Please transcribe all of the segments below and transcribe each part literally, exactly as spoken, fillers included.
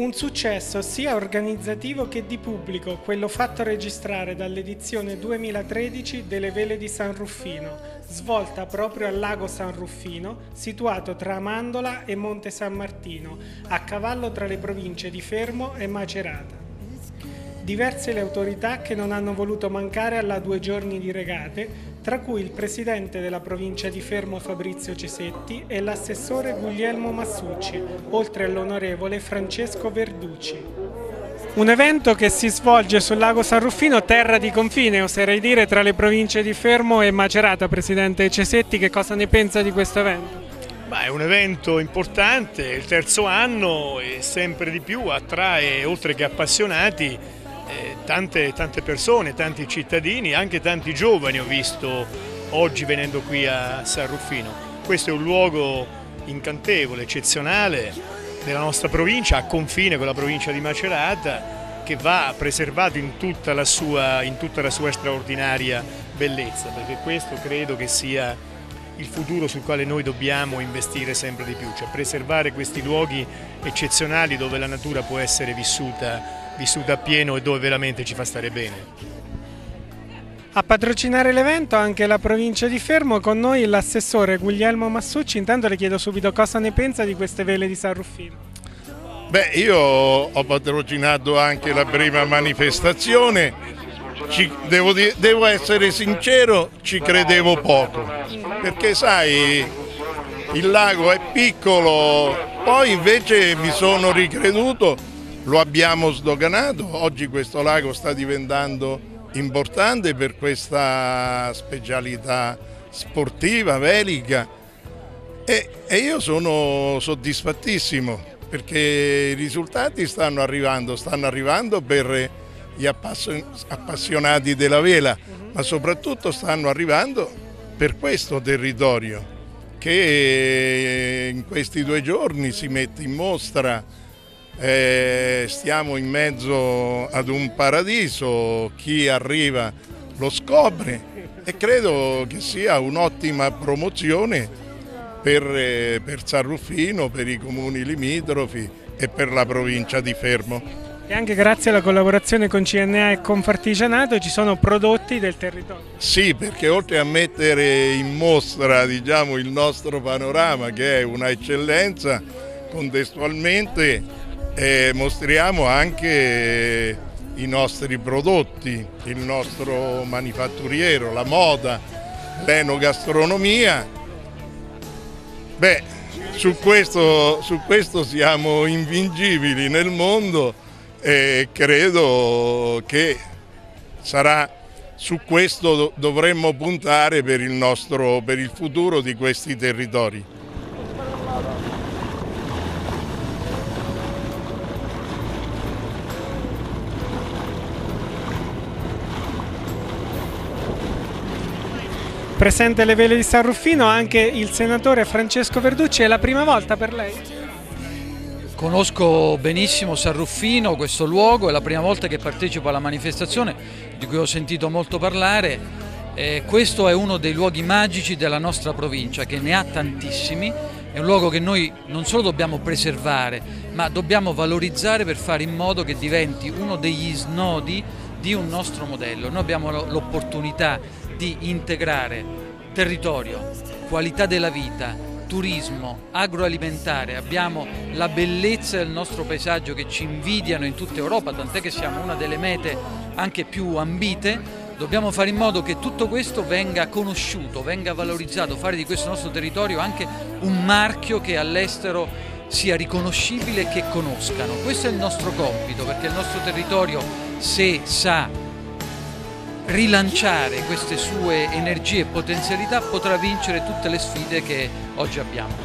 Un successo sia organizzativo che di pubblico, quello fatto registrare dall'edizione duemilatredici delle Vele di San Ruffino, svolta proprio al lago San Ruffino, situato tra Amandola e Monte San Martino, a cavallo tra le province di Fermo e Macerata. Diverse le autorità che non hanno voluto mancare alla due giorni di regate, tra cui il presidente della provincia di Fermo Fabrizio Cesetti e l'assessore Guglielmo Massucci, oltre all'onorevole Francesco Verducci. Un evento che si svolge sul lago San Ruffino, terra di confine, oserei dire, tra le province di Fermo e Macerata. Presidente Cesetti, che cosa ne pensa di questo evento? Beh, è un evento importante, il terzo anno e sempre di più attrae, oltre che appassionati, Eh, tante, tante persone, tanti cittadini, anche tanti giovani ho visto oggi venendo qui a San Ruffino. Questo è un luogo incantevole, eccezionale della nostra provincia, a confine con la provincia di Macerata, che va preservato in tutta la sua, in tutta la sua straordinaria bellezza, perché questo credo che sia il futuro sul quale noi dobbiamo investire sempre di più, cioè preservare questi luoghi eccezionali dove la natura può essere vissuta vissuta appieno e dove veramente ci fa stare bene. A patrocinare l'evento anche la provincia di Fermo, con noi l'assessore Guglielmo Massucci. Intanto le chiedo subito cosa ne pensa di queste Vele di San Ruffino. Beh, io ho patrocinato anche la prima manifestazione, ci, devo, devo essere sincero, ci credevo poco, perché sai, il lago è piccolo, poi invece mi sono ricreduto. Lo abbiamo sdoganato, oggi questo lago sta diventando importante per questa specialità sportiva, velica e, e io sono soddisfattissimo perché i risultati stanno arrivando, stanno arrivando per gli appassionati della vela, ma soprattutto stanno arrivando per questo territorio che in questi due giorni si mette in mostra. Eh, stiamo in mezzo ad un paradiso, chi arriva lo scopre e credo che sia un'ottima promozione per, eh, per San Ruffino, per i comuni limitrofi e per la provincia di Fermo. E anche grazie alla collaborazione con C N A e Confartigianato ci sono prodotti del territorio. Sì, perché oltre a mettere in mostra, diciamo, il nostro panorama, che è una eccellenza, contestualmente Eh, mostriamo anche i nostri prodotti, il nostro manifatturiero, la moda, l'enogastronomia. Beh, su questo, su questo siamo invincibili nel mondo e credo che sarà su questo dovremmo puntare per il nostro, per il futuro di questi territori. Presente alle Vele di San Ruffino anche il senatore Francesco Verducci. È la prima volta per lei? Conosco benissimo San Ruffino, questo luogo, è la prima volta che partecipo alla manifestazione di cui ho sentito molto parlare. Eh, questo è uno dei luoghi magici della nostra provincia, che ne ha tantissimi. È un luogo che noi non solo dobbiamo preservare, ma dobbiamo valorizzare per fare in modo che diventi uno degli snodi di un nostro modello. Noi abbiamo l'opportunità di integrare territorio, qualità della vita, turismo, agroalimentare. Abbiamo la bellezza del nostro paesaggio che ci invidiano in tutta Europa, tant'è che siamo una delle mete anche più ambite. Dobbiamo fare in modo che tutto questo venga conosciuto, venga valorizzato, fare di questo nostro territorio anche un marchio che all'estero sia riconoscibile e che conoscano. Questo è il nostro compito, perché il nostro territorio, se sa rilanciare queste sue energie e potenzialità, potrà vincere tutte le sfide che oggi abbiamo.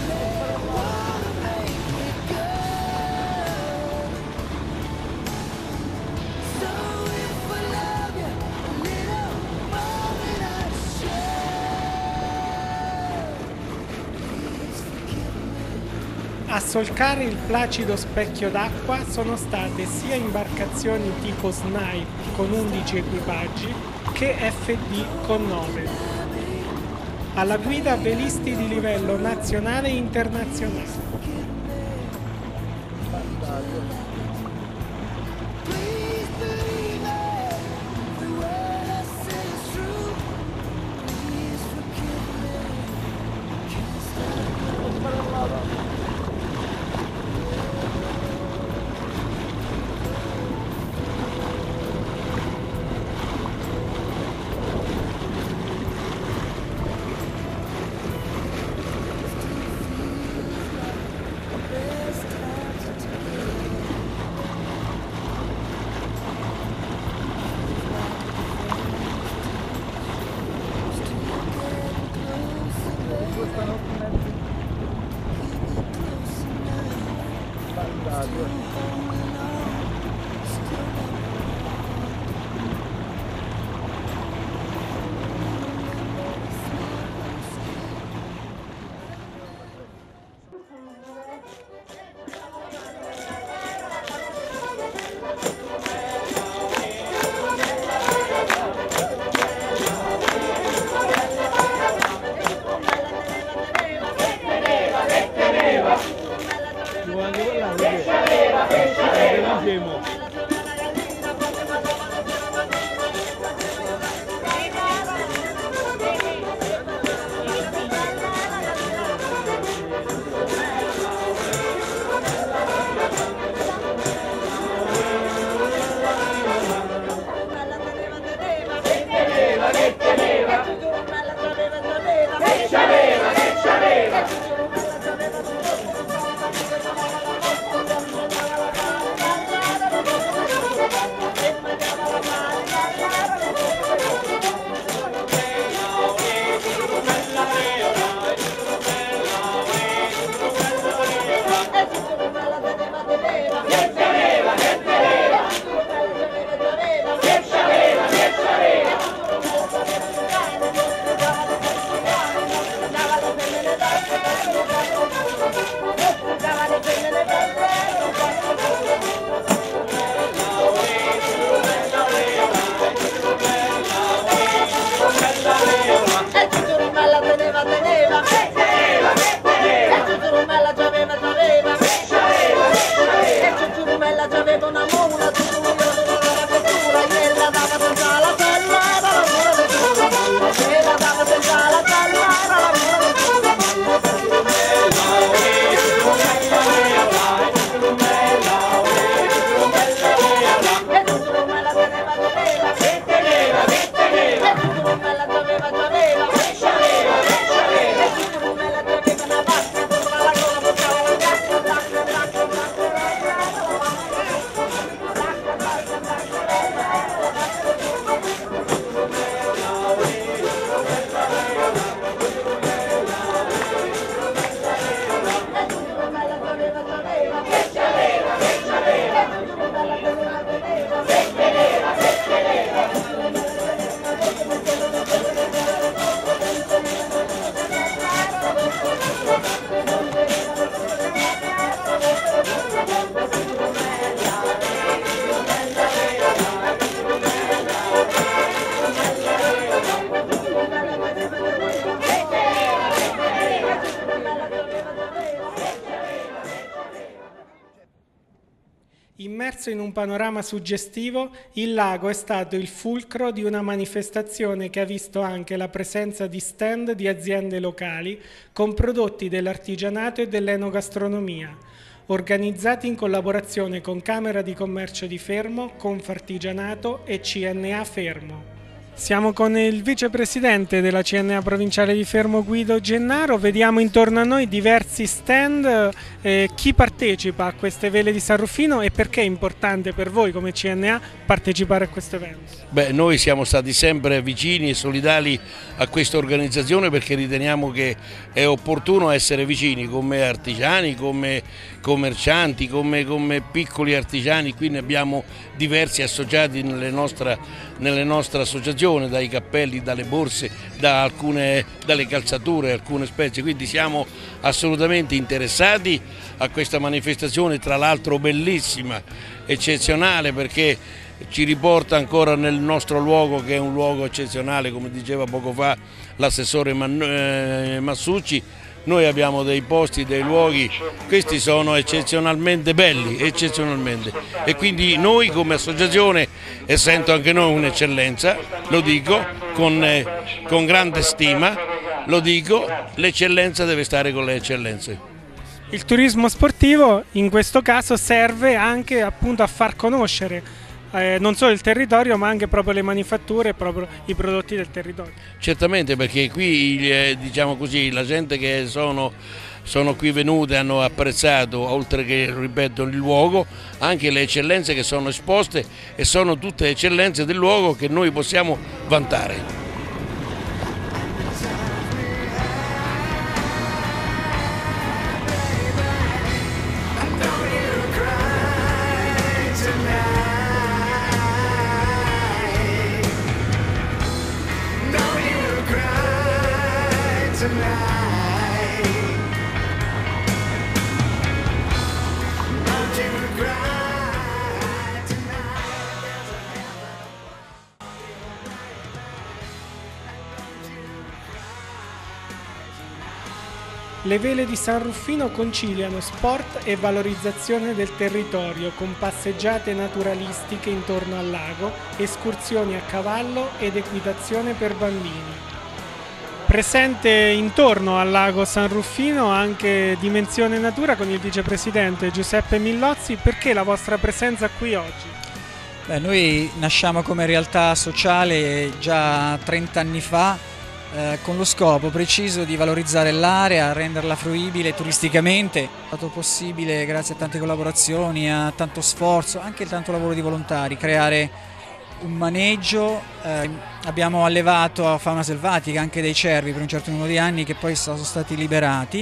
A solcare il placido specchio d'acqua sono state sia imbarcazioni tipo Snipe con undici equipaggi che F D con nove. Alla guida velisti di livello nazionale e internazionale. Immerso in un panorama suggestivo, il lago è stato il fulcro di una manifestazione che ha visto anche la presenza di stand di aziende locali con prodotti dell'artigianato e dell'enogastronomia, organizzati in collaborazione con Camera di Commercio di Fermo, Confartigianato e C N A Fermo. Siamo con il vicepresidente della C N A provinciale di Fermo, Guido Gennaro. Vediamo intorno a noi diversi stand. Eh, chi partecipa a queste Vele di San Ruffino e perché è importante per voi come C N A partecipare a questo evento? Beh, noi siamo stati sempre vicini e solidali a questa organizzazione perché riteniamo che è opportuno essere vicini come artigiani, come commercianti, come, come piccoli artigiani. Qui ne abbiamo diversi associati nelle nostre, nelle nostre associazioni, dai cappelli, dalle borse, da alcune, dalle calzature, alcune spezie, quindi siamo assolutamente interessati a questa manifestazione, tra l'altro bellissima, eccezionale, perché ci riporta ancora nel nostro luogo, che è un luogo eccezionale, come diceva poco fa l'assessore Massucci, noi abbiamo dei posti, dei luoghi, questi sono eccezionalmente belli, eccezionalmente, e quindi noi come associazione, essendo anche noi un'eccellenza, lo dico con, eh, con grande stima, lo dico, l'eccellenza deve stare con le eccellenze. Il turismo sportivo in questo caso serve anche appunto a far conoscere eh, non solo il territorio ma anche proprio le manifatture e proprio i prodotti del territorio. Certamente, perché qui eh, diciamo così, la gente che sono, sono qui venute hanno apprezzato, oltre che ripeto il luogo, anche le eccellenze che sono esposte, e sono tutte eccellenze del luogo che noi possiamo vantare. Le vele di San Ruffino conciliano sport e valorizzazione del territorio con passeggiate naturalistiche intorno al lago, escursioni a cavallo ed equitazione per bambini. Presente intorno al lago San Ruffino anche Dimensione Natura con il vicepresidente Giuseppe Millozzi. Perché la vostra presenza qui oggi? Beh, noi nasciamo come realtà sociale già trenta anni fa, Eh, con lo scopo preciso di valorizzare l'area, renderla fruibile turisticamente. È stato possibile grazie a tante collaborazioni, a tanto sforzo, anche tanto lavoro di volontari, creare un maneggio. Eh, abbiamo allevato fauna selvatica, anche dei cervi per un certo numero di anni, che poi sono stati liberati.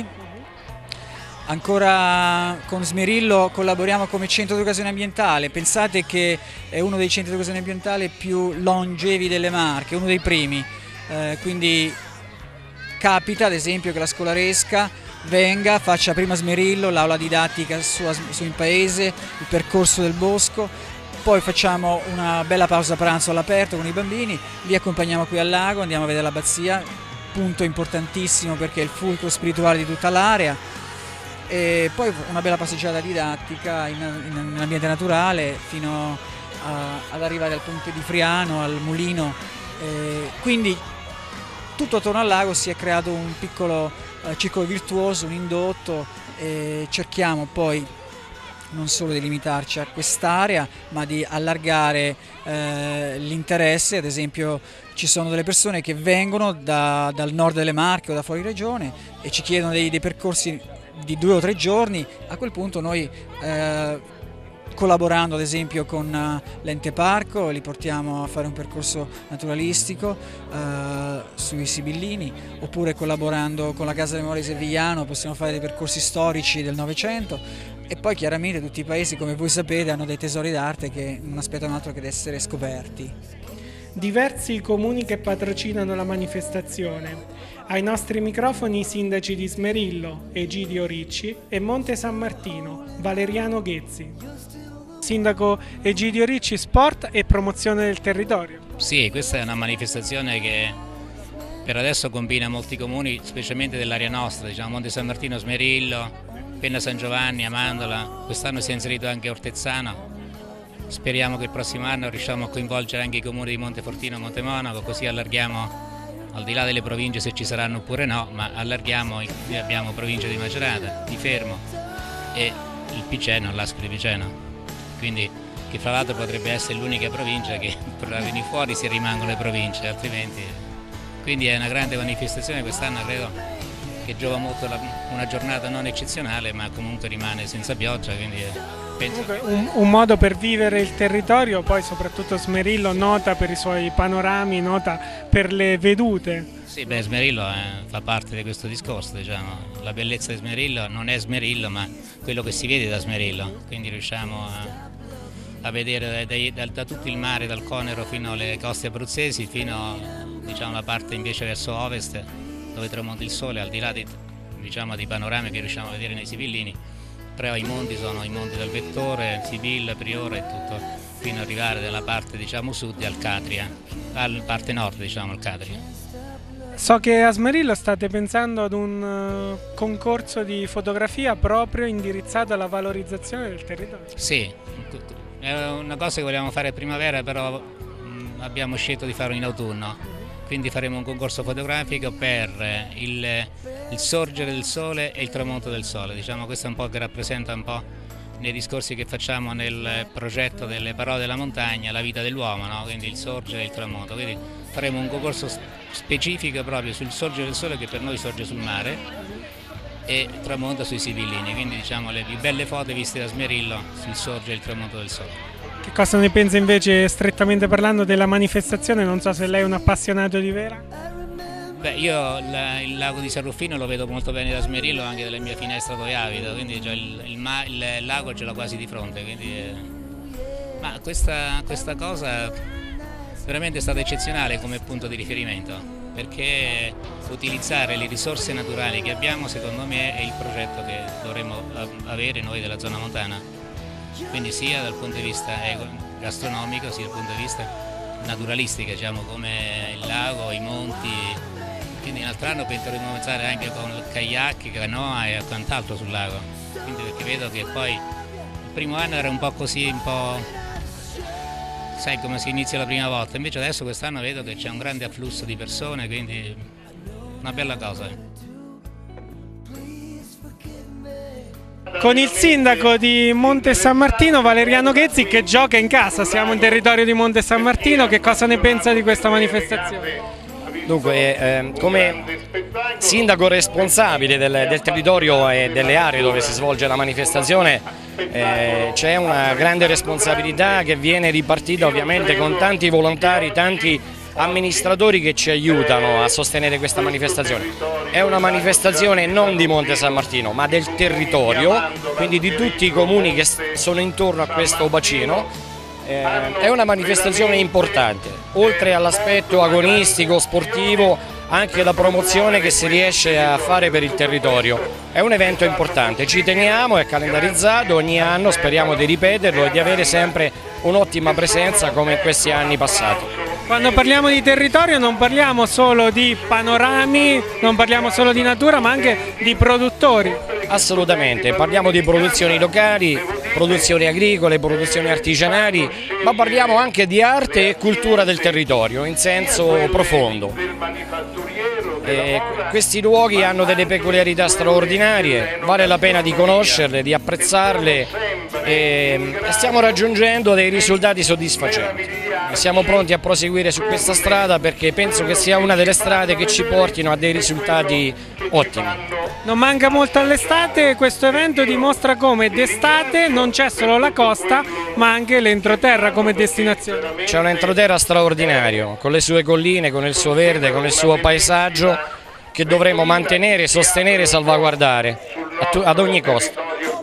Ancora con Smerillo collaboriamo come centro di educazione ambientale. Pensate che è uno dei centri di educazione ambientale più longevi delle Marche, uno dei primi. Eh, quindi capita ad esempio che la scolaresca venga, faccia prima Smerillo, l'aula didattica sua, su in paese, il percorso del bosco, poi facciamo una bella pausa pranzo all'aperto con i bambini, li accompagniamo qui al lago, andiamo a vedere l'abbazia, punto importantissimo perché è il fulcro spirituale di tutta l'area, e poi una bella passeggiata didattica in, in, in ambiente naturale fino a, ad arrivare al ponte di Friano, al mulino. Eh, quindi tutto attorno al lago si è creato un piccolo eh, circolo virtuoso, un indotto, e cerchiamo poi non solo di limitarci a quest'area ma di allargare eh, l'interesse. Ad esempio ci sono delle persone che vengono da, dal nord delle Marche o da fuori regione e ci chiedono dei, dei percorsi di due o tre giorni. A quel punto noi eh, collaborando ad esempio con l'ente parco li portiamo a fare un percorso naturalistico eh, sui Sibillini, oppure collaborando con la Casa delle Memorie Servigliano possiamo fare dei percorsi storici del Novecento, e poi chiaramente tutti i paesi, come voi sapete, hanno dei tesori d'arte che non aspettano altro che di essere scoperti. Diversi i comuni che patrocinano la manifestazione. Ai nostri microfoni i sindaci di Smerillo, Egidio Ricci, e Monte San Martino, Valeriano Ghezzi. Sindaco Egidio Ricci, sport e promozione del territorio. Sì, questa è una manifestazione che per adesso combina molti comuni, specialmente dell'area nostra, diciamo Monte San Martino, Smerillo, Penna San Giovanni, Amandola, quest'anno si è inserito anche Ortezzano. Speriamo che il prossimo anno riusciamo a coinvolgere anche i comuni di Montefortino e Montemonaco, così allarghiamo, al di là delle province se ci saranno oppure no, ma allarghiamo, abbiamo provincia di Macerata, di Fermo e il Piceno, l'Ascoli di Piceno. Quindi che fra l'altro potrebbe essere l'unica provincia che potrà venire fuori se rimangono le province, altrimenti. Quindi è una grande manifestazione quest'anno, credo che giova molto la, una giornata non eccezionale, ma comunque rimane senza pioggia, quindi penso che... un, un modo per vivere il territorio, poi soprattutto Smerillo nota per i suoi panorami, nota per le vedute. Sì, beh, Smerillo eh, fa parte di questo discorso, diciamo. La bellezza di Smerillo non è Smerillo, ma quello che si vede da Smerillo, quindi riusciamo a, a vedere da, da, da tutto il mare, dal Conero fino alle coste abruzzesi, fino diciamo la parte invece verso ovest, dove tramonta il sole, al di là di, diciamo, di panorami che riusciamo a vedere nei Sibillini. Però i monti sono i monti del Vettore, Sibilla, Priore e tutto, fino ad arrivare dalla parte diciamo sud al Catria, alla parte nord diciamo al Catria. So che a Smerillo state pensando ad un uh, concorso di fotografia proprio indirizzato alla valorizzazione del territorio. Sì, è una cosa che volevamo fare a primavera, però mh, abbiamo scelto di farlo in autunno, quindi faremo un concorso fotografico per il, il sorgere del sole e il tramonto del sole. Diciamo, questo è un po' che rappresenta un po' nei discorsi che facciamo nel progetto delle parole della montagna, la vita dell'uomo, no? Quindi il sorgere e il tramonto. Quindi faremo un concorso specifico proprio sul sorgere del sole, che per noi sorge sul mare, e tramonta sui Sibillini, quindi diciamo le più belle foto viste da Smerillo sul sorgere e il tramonto del sole. Che cosa ne pensa invece, strettamente parlando, della manifestazione? Non so se lei è un appassionato di Vera. Beh, io la, il lago di San Ruffino lo vedo molto bene da Smerillo, anche dalle mie finestre dove abito, quindi cioè, il, il, il lago ce l'ho quasi di fronte, quindi, eh, ma questa, questa cosa veramente è stata eccezionale come punto di riferimento, perché utilizzare le risorse naturali che abbiamo, secondo me, è il progetto che dovremmo avere noi della zona montana, quindi sia dal punto di vista gastronomico sia dal punto di vista naturalistico, diciamo, come il lago, i monti. Quindi un altro anno penseremo di pensare anche con kayak, canoa e quant'altro sul lago, quindi perché vedo che poi il primo anno era un po' così, un po' sai come si inizia la prima volta, invece adesso quest'anno vedo che c'è un grande afflusso di persone, quindi una bella cosa. Con il sindaco di Monte San Martino, Valeriano Ghezzi, che gioca in casa, siamo in territorio di Monte San Martino, che cosa ne pensa di questa manifestazione? Dunque, eh, come sindaco responsabile del, del territorio e delle aree dove si svolge la manifestazione, eh, c'è una grande responsabilità che viene ripartita ovviamente con tanti volontari, tanti amministratori che ci aiutano a sostenere questa manifestazione. È una manifestazione non di Monte San Martino, ma del territorio, quindi di tutti i comuni che sono intorno a questo bacino. Eh, è una manifestazione importante, oltre all'aspetto agonistico, sportivo, anche la promozione che si riesce a fare per il territorio. È un evento importante, ci teniamo, è calendarizzato ogni anno, speriamo di ripeterlo e di avere sempre un'ottima presenza come in questi anni passati. Quando parliamo di territorio non parliamo solo di panorami, non parliamo solo di natura, ma anche di produttori. Assolutamente, parliamo di produzioni locali, produzioni agricole, produzioni artigianali, ma parliamo anche di arte e cultura del territorio in senso profondo. E questi luoghi hanno delle peculiarità straordinarie, vale la pena di conoscerle, di apprezzarle e stiamo raggiungendo dei risultati soddisfacenti. Siamo pronti a proseguire su questa strada perché penso che sia una delle strade che ci portino a dei risultati ottimi. Non manca molto all'estate, questo evento dimostra come d'estate non c'è solo la costa ma anche l'entroterra come destinazione. C'è un entroterra straordinario, con le sue colline, con il suo verde, con il suo paesaggio che dovremo mantenere, sostenere e salvaguardare ad ogni costo.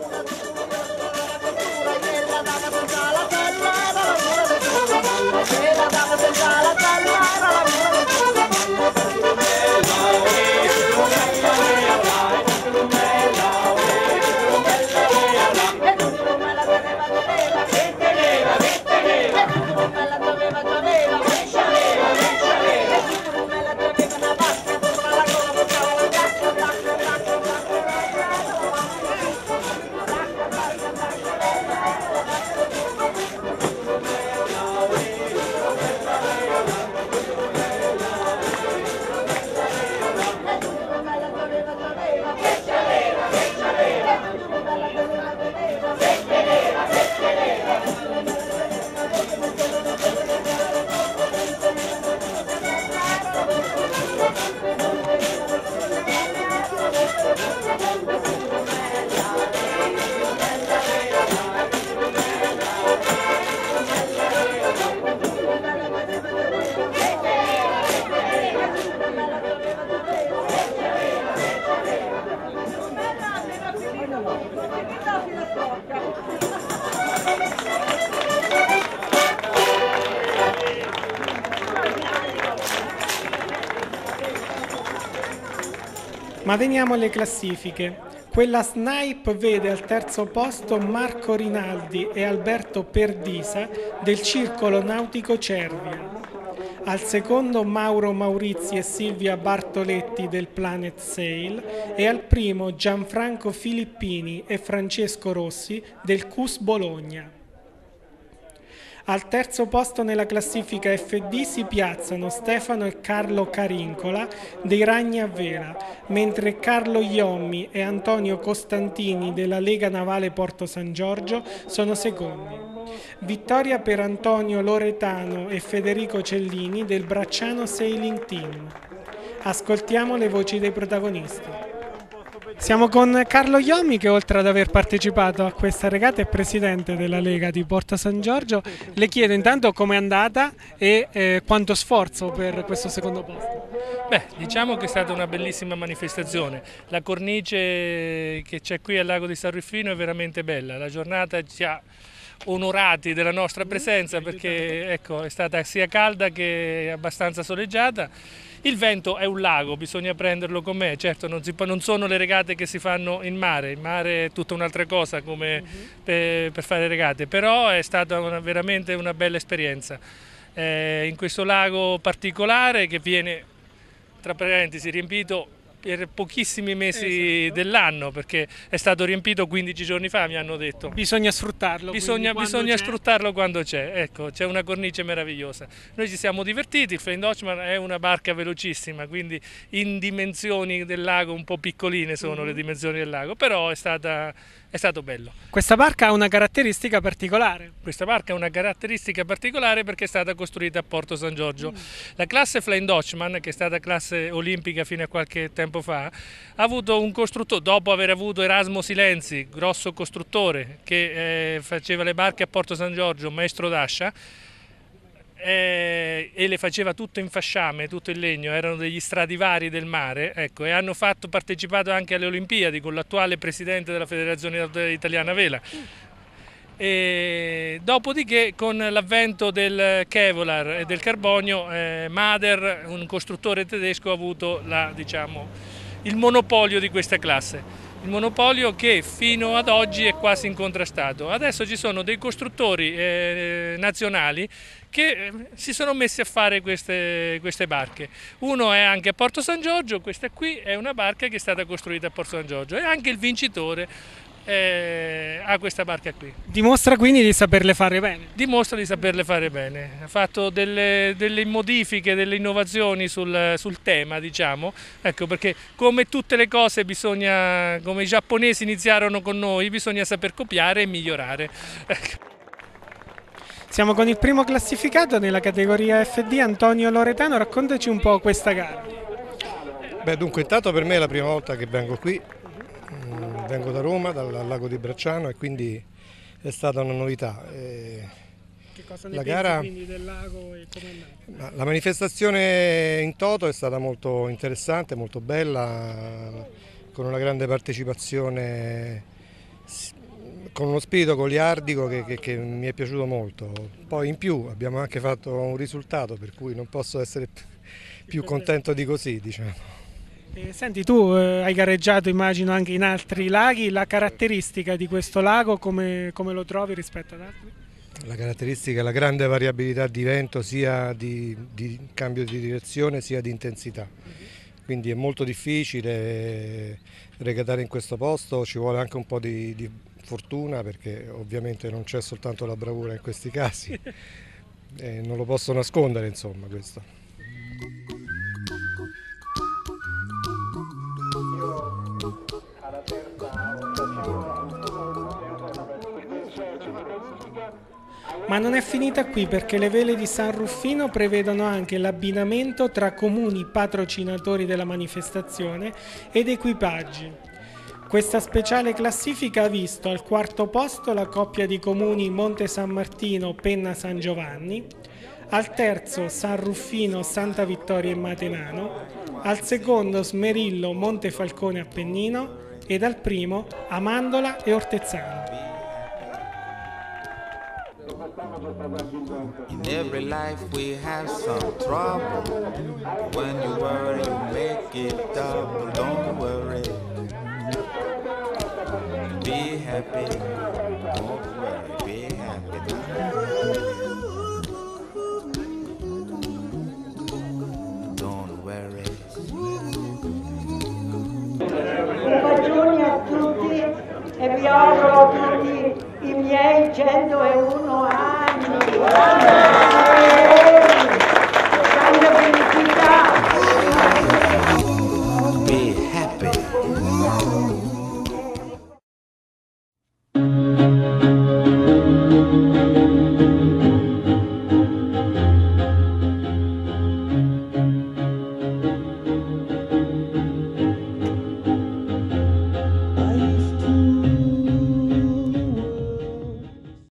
Ma veniamo alle classifiche. Quella Snipe vede al terzo posto Marco Rinaldi e Alberto Perdisa del Circolo Nautico Cervia. al secondo Mauro Maurizi e Silvia Bartoletti del Planet Sail e al primo Gianfranco Filippini e Francesco Rossi del C U S Bologna. Al terzo posto nella classifica F D si piazzano Stefano e Carlo Carincola dei Ragni a Vela, mentre Carlo Iommi e Antonio Costantini della Lega Navale Porto San Giorgio sono secondi. Vittoria per Antonio Loretano e Federico Cellini del Bracciano Sailing Team. Ascoltiamo le voci dei protagonisti. Siamo con Carlo Iommi che, oltre ad aver partecipato a questa regata, è presidente della Lega di Porto San Giorgio. Le chiedo intanto com'è andata e eh, quanto sforzo per questo secondo posto. Beh, diciamo che è stata una bellissima manifestazione. La cornice che c'è qui al lago di San Ruffino è veramente bella. La giornata ci ha onorati della nostra presenza perché ecco, è stata sia calda che abbastanza soleggiata. Il vento è un lago, bisogna prenderlo con me, certo non, si, non sono le regate che si fanno in mare, in mare è tutta un'altra cosa come uh-huh. per, per fare regate, però è stata una, veramente una bella esperienza. Eh, in questo lago particolare che viene, tra parentesi, riempito per pochissimi mesi esatto. dell'anno, perché è stato riempito quindici giorni fa, mi hanno detto. Bisogna sfruttarlo. Bisogna, bisogna sfruttarlo quando c'è, ecco, c'è una cornice meravigliosa. Noi ci siamo divertiti, il Flame Dutchman è una barca velocissima, quindi in dimensioni del lago un po' piccoline sono mm. le dimensioni del lago, però è stata... È stato bello. Questa barca ha una caratteristica particolare. Questa barca ha una caratteristica particolare perché è stata costruita a Porto San Giorgio. Mm. La classe Flame Dutchman, che è stata classe olimpica fino a qualche tempo fa, ha avuto un costruttore, dopo aver avuto Erasmo Silenzi, grosso costruttore, che eh, faceva le barche a Porto San Giorgio, maestro d'ascia, Eh, e le faceva tutto in fasciame, tutto in legno, erano degli Stradivari del mare, ecco, e hanno fatto, partecipato anche alle Olimpiadi con l'attuale presidente della Federazione Italiana Vela. E dopodiché, con l'avvento del Kevlar e del carbonio, eh, Mader, un costruttore tedesco, ha avuto la, diciamo, il monopolio di questa classe. Il monopolio che fino ad oggi è quasi incontrastato. Adesso ci sono dei costruttori eh, nazionali che eh, si sono messi a fare queste, queste barche. Uno è anche a Porto San Giorgio, questa qui è una barca che è stata costruita a Porto San Giorgio e anche il vincitore eh, ha questa barca qui. Dimostra quindi di saperle fare bene? Dimostra di saperle fare bene, ha fatto delle, delle modifiche, delle innovazioni sul, sul tema, diciamo, ecco, perché come tutte le cose bisogna, come i giapponesi iniziarono con noi, bisogna saper copiare e migliorare. Siamo con il primo classificato nella categoria F D, Antonio Loretano, raccontaci un po' questa gara. Beh, dunque intanto per me è la prima volta che vengo qui. Vengo da Roma, dal lago di Bracciano, e quindi è stata una novità. E che cosa ne la pensi gara, quindi del lago e come è andata? La manifestazione in toto è stata molto interessante, molto bella, con una grande partecipazione, con uno spirito goliardico che, che, che mi è piaciuto molto. Poi in più abbiamo anche fatto un risultato per cui non posso essere più contento di così, diciamo. Eh, senti, tu eh, hai gareggiato immagino anche in altri laghi, la caratteristica di questo lago come, come lo trovi rispetto ad altri? La caratteristica è la grande variabilità di vento, sia di, di cambio di direzione sia di intensità, quindi è molto difficile regatare in questo posto, ci vuole anche un po' di, di fortuna perché ovviamente non c'è soltanto la bravura in questi casi e non lo posso nascondere, insomma, questo. Ma non è finita qui, perché le vele di San Ruffino prevedono anche l'abbinamento tra comuni patrocinatori della manifestazione ed equipaggi. Questa speciale classifica ha visto al quarto posto la coppia di comuni Monte San Martino Penna San Giovanni, al terzo San Ruffino Santa Vittoria e Matenano, al secondo Smerillo Montefalcone Appennino ed al primo Amandola e Ortezzano. In every life we have some trouble. When you worry, you make it double. Don't worry. Be happy. Don't worry. Be happy. centouno